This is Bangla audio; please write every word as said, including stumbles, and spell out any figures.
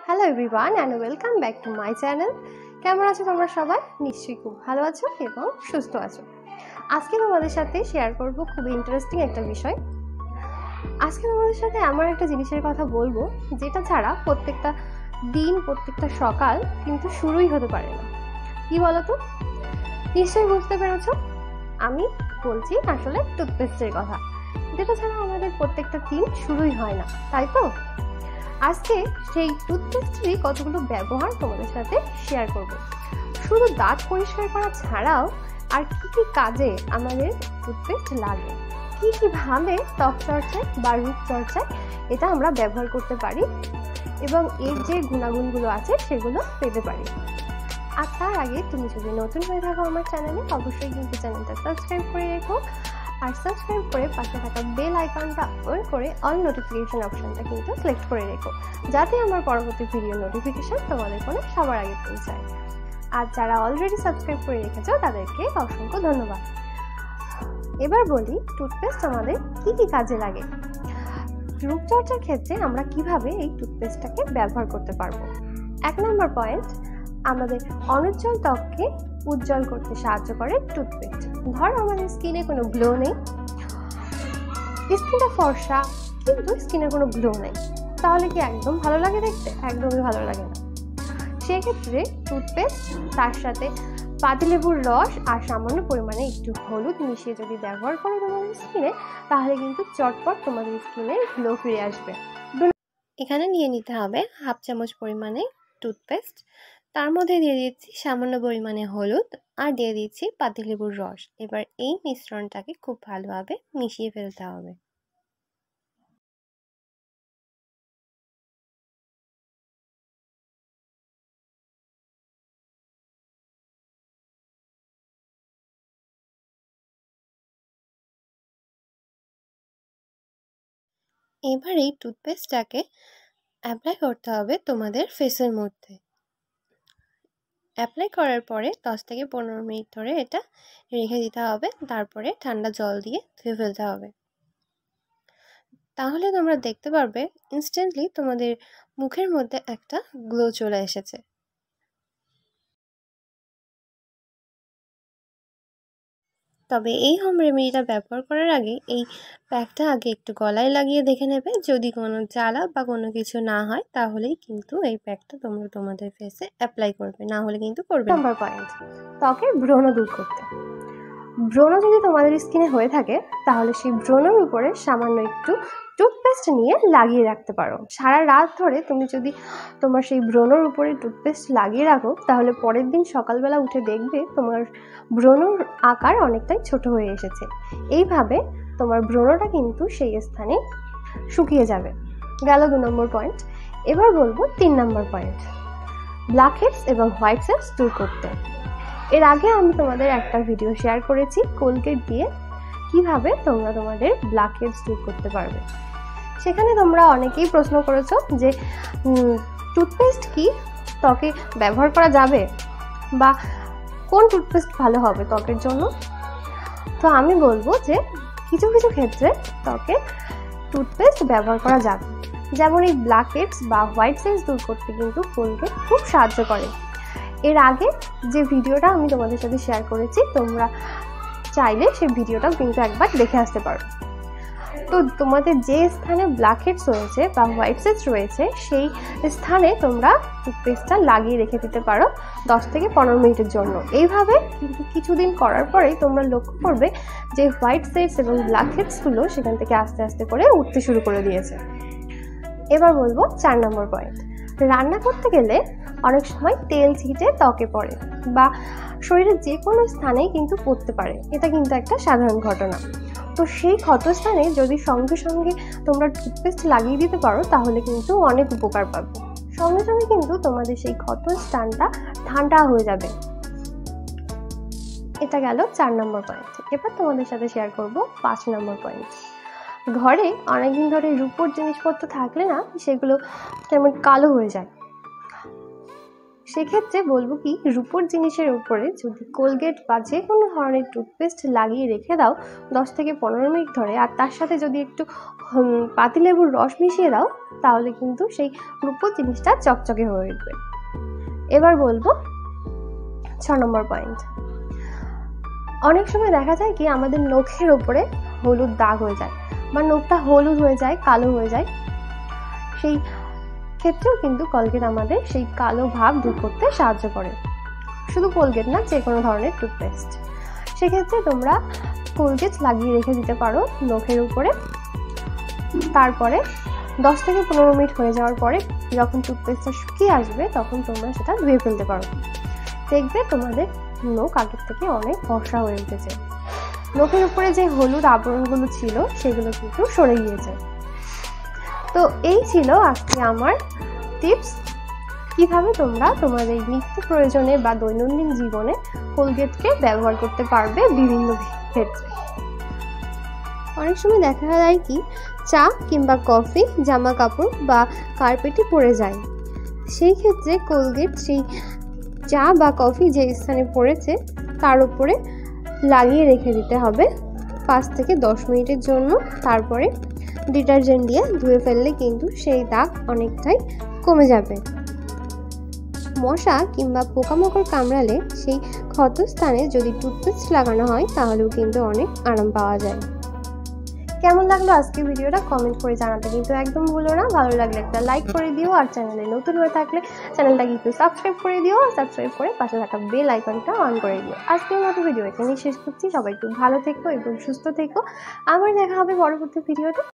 Hello everyone and welcome back to my channel. কেমন আছো তোমরা সবাই? নিশ্চয়ই খুব ভালো আছো এবং সুস্থ আছো। আজকে তোমাদের সাথে শেয়ার করব খুবই ইন্টারেস্টিং একটা বিষয়। আজকে তোমাদের সাথে এমন একটা জিনিসের কথা বলবো যেটা ছাড়া প্রত্যেকটা দিন প্রত্যেকটা সকাল কিন্তু শুরুই হতে পারে না। কি বলো তো? নিশ্চয়ই বুঝতে পেরেছো, আমি বলছি আসলে টুথপেস্টের কথা, যেটা ছাড়া আমাদের প্রত্যেকটা দিন শুরুই হয় না, তাই তো? আজকে সেই টুথপেস্টেরই কতগুলো ব্যবহার তোমাদের সাথে শেয়ার করব। শুধু দাঁত পরিষ্কার করা ছাড়াও আর কি কি কাজে আমাদের টুথপেস্ট লাগে, কি কি ভাবে ত্বক চর্চায় বা রূপ চর্চায় এটা আমরা ব্যবহার করতে পারি এবং এর যে গুণাগুণগুলো আছে সেগুলো পেতে পারি। আর তার আগে তুমি যদি নতুন হয়ে থাকো আমার চ্যানেলে, অবশ্যই কিন্তু চ্যানেলটা সাবস্ক্রাইব করে রেখো, আর সাবস্ক্রাইব করে পাশে থাকা বেল আইকনটা অন করে অল নোটিফিকেশন অপশনটা কিন্তু সিলেক্ট করে রেখো, যাতে আমার পরবর্তী ভিডিও নোটিফিকেশন তোমাদের ফোনে সবার আগে পৌঁছায়। আর যারা অলরেডি সাবস্ক্রাইব করে রেখেছো তাদেরকে অসংখ্য ধন্যবাদ। এবার বলি টুথপেস্ট আমাদের কি কি কাজে লাগে, রূপচর্চার ক্ষেত্রে আমরা কিভাবে এই টুথপেস্টটাকে ব্যবহার করতে পারবো। এক নম্বর পয়েন্ট, আমাদের অনুজ্জ্বল ত্বককে উজ্জ্বল করতে সাহায্য করে টুথপেস্ট। ধর আমাদের স্কিনে কোনো গ্লো নেই, স্কিনটা ফর্সা কিন্তু স্কিনে কোনো গ্লো নেই, তাহলে কি একদম ভালো লাগে দেখতে? একদমই ভালো লাগে না। সেক্ষেত্রে টুথপেস্ট তার সাথে পাতিলেবুর রস আর সামান্য পরিমাণে একটু হলুদ মিশিয়ে যদি ব্যবহার করো তোমাদের স্কিনে, তাহলে কিন্তু চটপট তোমাদের স্কিনে গ্লো ফিরে আসবে। এখানে নিয়ে নিতে হবে হাফ চামচ পরিমাণে টুথপেস্ট, তার মধ্যে দিয়ে দিচ্ছি সামান্য পরিমাণে হলুদ আর দিয়ে দিচ্ছি পাতিলেবুর রস। এবার এই মিশ্রণটাকে খুব ভালোভাবে মিশিয়ে ফেলতে হবে। এবার এই টুথপেস্টটাকে অ্যাপ্লাই করতে হবে তোমাদের ফেসের মধ্যে। অ্যাপ্লাই করার পরে দশ থেকে পনেরো মিনিট ধরে এটা রেখে দিতে হবে, তারপরে ঠান্ডা জল দিয়ে ধুয়ে ফেলতে হবে। তাহলে তোমরা দেখতে পারবে ইনস্ট্যান্টলি তোমাদের মুখের মধ্যে একটা গ্লো চলে এসেছে। তবে এই হোম রেমেডিটা ব্যবহার করার আগে এই প্যাকটা আগে একটু গলায় লাগিয়ে দেখে নেবে, যদি কোনো জ্বালা বা কোনো কিছু না হয় তাহলেই কিন্তু এই প্যাকটা তোমরা তোমাদের ফেসে অ্যাপ্লাই করবে, না হলে কিন্তু করবে না। নাম্বার পয়েন্ট, ত্বকের ব্রণ দূর করতে। ব্রণ যদি তোমাদের স্কিনে হয়ে থাকে তাহলে সেই ব্রণের উপরে সামান্য একটু টুথপেস্ট নিয়ে লাগিয়ে রাখতে পারো। সারা রাত ধরে তুমি যদি তোমার সেই ব্রণের উপরে টুথপেস্ট লাগিয়ে রাখো, তাহলে পরের দিন সকালবেলা উঠে দেখবে তোমার ব্রণর আকার অনেকটাই ছোট হয়ে এসেছে। এইভাবে তোমার ব্রণটা কিন্তু সেই স্থানে শুকিয়ে যাবে। গেল দু নম্বর পয়েন্ট। এবার বলবো তিন নম্বর পয়েন্ট, ব্ল্যাক হেডস এবং হোয়াইট হেডস দূর করতে। এর আগে আমি তোমাদের একটা ভিডিও শেয়ার করেছি কোলগেট দিয়ে কিভাবে তোমরা তোমাদের ব্ল্যাক হেডস দূর করতে পারবে। সেখানে তোমরা অনেকেই প্রশ্ন করেছো যে টুথপেস্ট কি ত্বকে ব্যবহার করা যাবে, বা কোন টুথপেস্ট ভালো হবে ত্বকের জন্য। তো আমি বলবো যে কিছু কিছু ক্ষেত্রে ত্বকে টুথপেস্ট ব্যবহার করা যাবে, যেমন এই ব্ল্যাক হেডস বা হোয়াইট হেডস দূর করতে কিন্তু কোলগেট খুব সাহায্য করে। এর আগে যে ভিডিওটা আমি তোমাদের সাথে শেয়ার করেছি, তোমরা চাইলে সেই ভিডিওটাও কিন্তু একবার দেখে আসতে পারো। তো তোমাদের যে স্থানে ব্ল্যাক হেডস রয়েছে বা হোয়াইট হেডস রয়েছে সেই স্থানে তোমরা টুথপেস্টটা লাগিয়ে রেখে দিতে পারো দশ থেকে পনেরো মিনিটের জন্য। এইভাবে কিন্তু কিছুদিন করার পরেই তোমরা লক্ষ্য করবে যে হোয়াইট হেডস এবং ব্ল্যাক হেডসগুলো সেখান থেকে আস্তে আস্তে করে উঠতে শুরু করে দিয়েছে। এবার বলবো চার নম্বর পয়েন্ট, রান্না করতে গেলে অনেক সময় তেল ছিটে ত্বকে পড়ে বা শরীরের যে কোনো স্থানেই কিন্তু পড়তে পারে, এটা কিন্তু একটা সাধারণ ঘটনা। তো সেই ক্ষতস্থানে যদি সঙ্গে সঙ্গে তোমরা টুথপেস্ট লাগিয়ে দিতে পারো তাহলে কিন্তু অনেক উপকার পাবে। সঙ্গে সঙ্গে কিন্তু তোমাদের সেই ক্ষতস্থানটা ঠান্ডা হয়ে যাবে। এটা গেল চার নম্বর পয়েন্ট। এবার তোমাদের সাথে শেয়ার করব পাঁচ নম্বর পয়েন্ট। ঘরে অনেকদিন ধরে রূপোর জিনিসপত্র থাকলে না সেগুলো কেমন কালো হয়ে যায়, সেক্ষেত্রে বলবো কি, রুপোর জিনিসের উপরে যদি কোলগেট বা যে কোনো ধরনের টুথপেস্ট লাগিয়ে রেখে দাও দশ থেকে পনেরো মিনিট ধরে, আর তার সাথে যদি একটু পাতিলেবুর রস মিশিয়ে দাও, তাহলে কিন্তু সেই রুপোর জিনিসটা চকচকে হয়ে উঠবে। এবার বলবো ছ নম্বর পয়েন্ট। অনেক সময় দেখা যায় কি আমাদের নখের ওপরে হলুদ দাগ হয়ে যায় বা নখটা হলুদ হয়ে যায়, কালো হয়ে যায়। সেই ক্ষেত্রেও কিন্তু কোলগেট আমাদের সেই কালো ভাব দূর করতে সাহায্য করে। শুধু কোলগেট না, যে কোনো ধরনের টুথপেস্ট। সেক্ষেত্রে তোমরা কোলগেট লাগিয়ে রেখে দিতে পারো নখের উপরে। তারপরে দশ থেকে পনেরো মিনিট হয়ে যাওয়ার পরে যখন টুথপেস্টটা শুকিয়ে আসবে তখন তোমরা সেটা ধুয়ে ফেলতে পারো। দেখবে তোমাদের নখ আগের থেকে অনেক ফর্সা হয়ে উঠেছে। নখের উপরে যে হলুদ আবরণগুলো ছিল সেগুলো কিন্তু সরে গিয়েছে। তো এই ছিল আজকে আমার টিপস, কিভাবে তোমরা তোমাদের নিত্য প্রয়োজনে বা দৈনন্দিন জীবনে কোলগেটকে ব্যবহার করতে পারবে বিভিন্ন ক্ষেত্রে। অনেক সময় দেখা যায় কি চা কিংবা কফি জামা কাপড় বা কার্পেটে পড়ে যায়, সেই ক্ষেত্রে কোলগেট সেই চা বা কফি যে স্থানে পড়েছে তার উপরে লাগিয়ে রেখে দিতে হবে পাঁচ থেকে দশ মিনিটের জন্য। তারপরে ডিটারজেন্ট দিয়ে ধুয়ে ফেললে কিন্তু সেই দাগ অনেকটাই কমে যাবে। মশা কিংবা পোকামাকড় কামড়ালে সেই ক্ষতস্থানে যদি টুথপেস্ট লাগানো হয় তাহলেও কিন্তু অনেক আরাম পাওয়া যায়। কেমন লাগলো আজকে ভিডিওটা কমেন্ট করে জানাতে কিন্তু একদম ভুলো না। ভালো লাগলে একটা লাইক করে দিও, আর চ্যানেলে নতুন হয়ে থাকলে চ্যানেলটাকে একটু সাবস্ক্রাইব করে দিও, আর সাবস্ক্রাইব করে পাশে থাকা বেল আইকনটা অন করে দিও। আজকের মতো ভিডিও এখানেই শেষ করছি। সবাই একটু ভালো থেকো এবং সুস্থ থেকো। আবার দেখা হবে পরবর্তী ভিডিওতে।